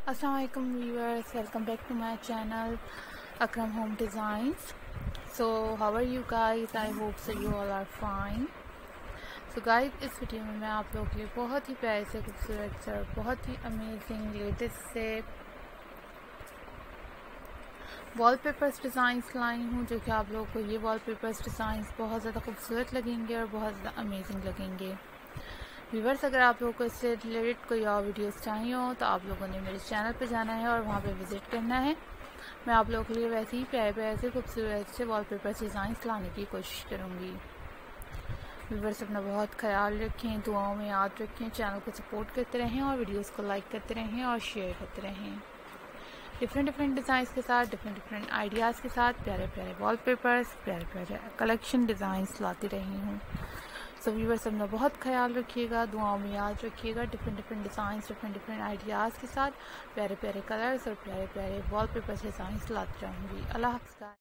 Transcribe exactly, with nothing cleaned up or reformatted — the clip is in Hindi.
Assalamualaikum viewers, welcome back to my channel Akram Home Designs. So how are you guys? I hope so you all are fine. So guys, इस वीडियो में मैं आप लोगों के लिए बहुत ही प्यारे से खूबसूरत से बहुत ही अमेजिंग लेटेस्ट से वॉलपेपर्स डिज़ाइंस लाई हूँ, जो कि आप लोगों को ये वॉलपेपर्स डिज़ाइंस बहुत ज़्यादा खूबसूरत लगेंगे और बहुत ज़्यादा अमेजिंग लगेंगे। व्यूवर्स, अगर आप लोगों को इससे रिलेटेड कोई और वीडियोस चाहिए हो तो आप लोगों ने मेरे चैनल पर जाना है और वहाँ पे विज़िट करना है। मैं आप लोगों के लिए वैसे ही प्यारे प्यारे से खूबसूरत से वॉलपेपर डिज़ाइंस लाने की कोशिश करूँगी। व्यूवर्स, अपना बहुत ख्याल रखें, दुआओं में याद रखें, चैनल को सपोर्ट करते रहें और वीडियोज़ को लाइक करते रहें और शेयर करते रहें। डिफरेंट डिफरेंट डिज़ाइंस के साथ, डिफरेंट डिफरेंट आइडियाज़ के साथ प्यारे प्यारे वॉलपेपर्स, प्यारे प्यारे कलेक्शन डिज़ाइंस लाती रही हूँ। सो व्यूवर्स, अपना बहुत ख्याल रखिएगा, दुआओं में याद रखिएगा। Different different designs, different different ideas के साथ प्यारे प्यारे कलर्स और प्यारे प्यारे वॉलपेपर डिज़ाइंस लाती रहूँगी। अल्लाह हाफ़िज़।